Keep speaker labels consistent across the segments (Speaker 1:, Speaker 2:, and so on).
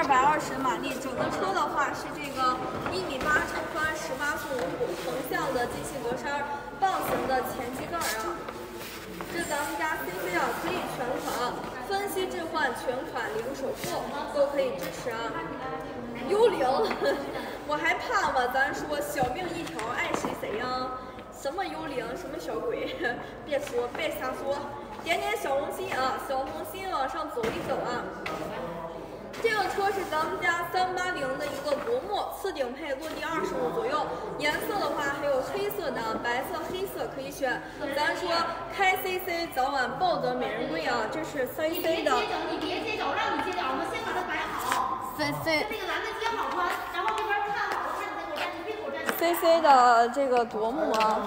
Speaker 1: 220马力。整个车的话是这个1.8米长宽，18速轮毂，横向的进气格栅，棒型的前机盖啊。这咱们家 CC 啊，可以全款分期置换，全款零首付都可以支持啊。幽灵，我还怕吗？咱说小命一条，爱谁谁呀。什么幽灵，什么小鬼，别说，别瞎说。点点小红心啊，小红心往上走一走啊。这个车是咱们家380的一个夺目次顶配，落地25左右。颜色的话还有黑色的，白色、黑色可以选。咱说开 CC 早晚抱得美人归啊，这是 CC 的。
Speaker 2: 你别接着，我让你接着，我们先把它摆好。
Speaker 1: CC
Speaker 2: 那个蓝的接好宽，然后这边看好了，看你再给我站，你别给我站。
Speaker 1: CC 的这个夺目啊，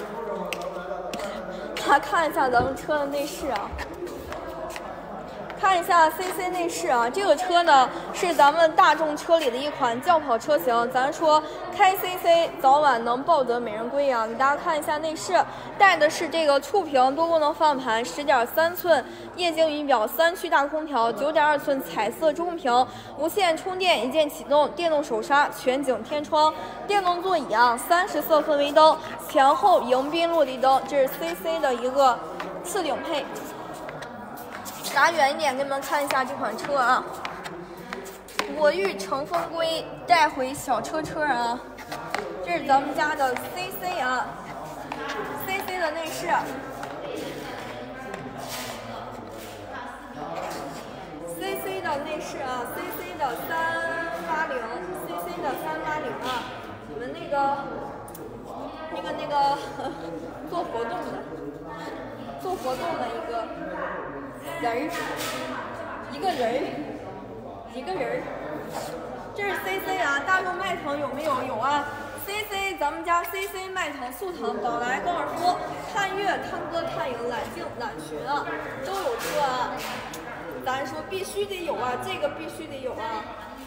Speaker 1: 来看一下咱们车的内饰啊。看一下 CC 内饰啊，这个车呢是咱们大众车里的一款轿跑车型。咱说开 CC 早晚能抱得美人归啊！给大家看一下内饰，带的是这个触屏多功能方向盘，10.3寸液晶仪表，3区大空调，9.2寸彩色中屏，无线充电，一键启动，电动手刹，全景天窗，电动座椅啊，30色氛围灯，前后迎宾落地灯，这是 CC 的一个次顶配。拿远一点给你们看一下这款车啊，我欲乘风归，带回小车啊，这是咱们家的 CC 啊 ，CC 的内饰，CC 的内饰啊 ，CC 的380，CC 的380啊，我们那个做活动的一个。一个人儿，这是 CC 啊，大众迈腾有没有？有啊 ，CC 咱们家 CC 迈腾、速腾、宝来、高尔夫、探岳、探歌、探影、揽境、揽群啊，都有车啊。咱说必须得有啊，这个必须得有啊。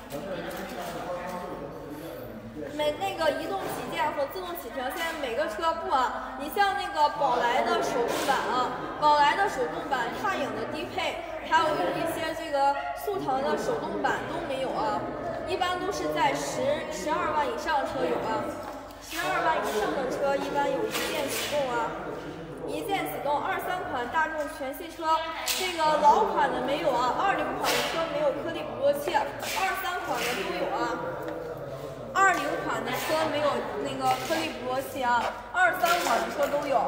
Speaker 1: 那个移动起键和自动启停，现在每个车不啊，你像那个宝来的手动版啊，宝来的手动版，探影的低配，还有一些这个速腾的手动版都没有啊，一般都是在12万以上车有啊，12万以上的车一般有一键启动啊，一键启动。23款大众全系车，这个老款的没有啊，20款的车没有颗粒捕捉器，23款的都有啊。20款的车没有那个颗粒捕捉器啊，23款的车都有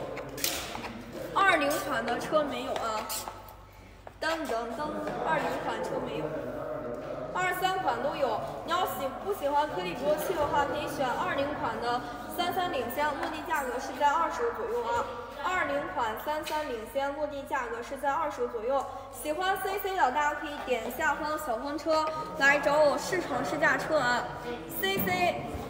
Speaker 1: ，20款的车没有啊，噔噔噔，20款车没有，23款都有。你要不喜欢颗粒捕捉器的话，可以选20款的33领先，落地价格是在20左右啊。20款33领先，落地价格是在20左右。喜欢 CC 的，大家可以点下方小黄车来找我试乘试驾车啊。CC